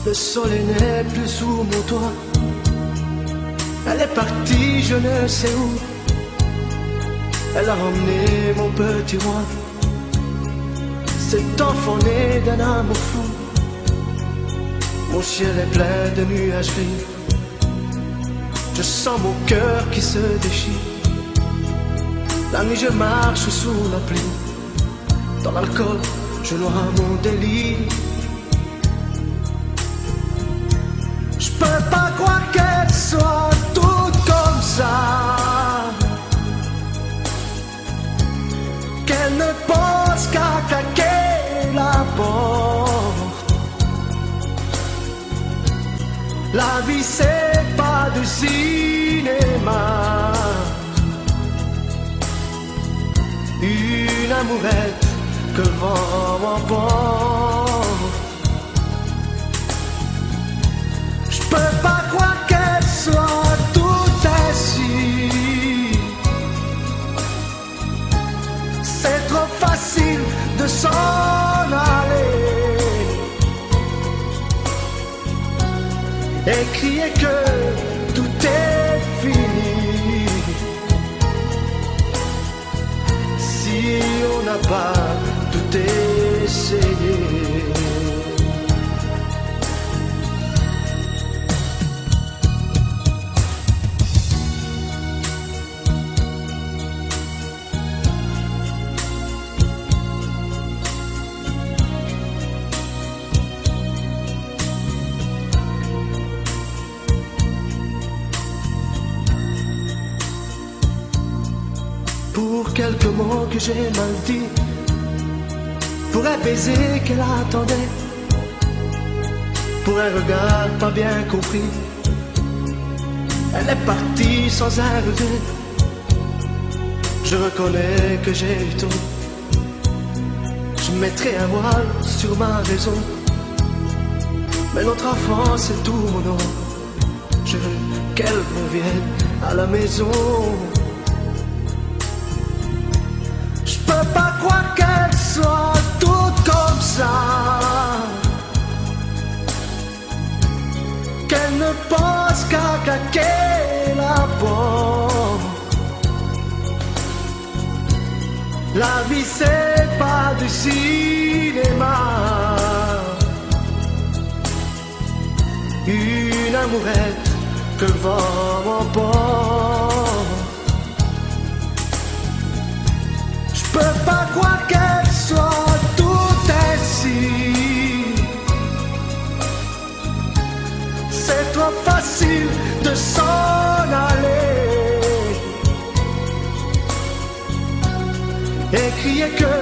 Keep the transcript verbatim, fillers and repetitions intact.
Le soleil n'est plus sous mon toit. Elle est partie, je ne sais où. Elle a emmené mon petit roi. Cet enfant né d'un amour fou. Mon ciel est plein de nuages gris. Je sens mon cœur qui se déchire. La nuit je marche sous la pluie. Dans l'alcool je noie mon délire. Je peux pas croire qu'elle soit toute comme ça, qu'elle ne pense qu'à claquer la porte. La vie c'est pas du cinéma. Une amourette que le vent m'emporte. Je peux pas croire qu'elle soit toute ainsi. C'est trop facile de s'en aller et crier que tout est fini. Si on n'a pas tout essayé. Pour quelques mots que j'ai mal dit, pour un baiser qu'elle attendait, pour un regard pas bien compris, elle est partie sans un regret. Je reconnais que j'ai eu tort. Je mettrai un voile sur ma raison, mais notre enfant c'est tout mon nom. Je veux qu'elle revienne à la maison. Je peux pas croire qu'elle soit toute comme ça, qu'elle ne pense qu'à claquer la porte. La vie c'est pas du cinéma. Une amourette que le vent m'emporte. Je peux pas croire qu'elle soit toute ainsi. C'est trop facile de s'en aller et crier que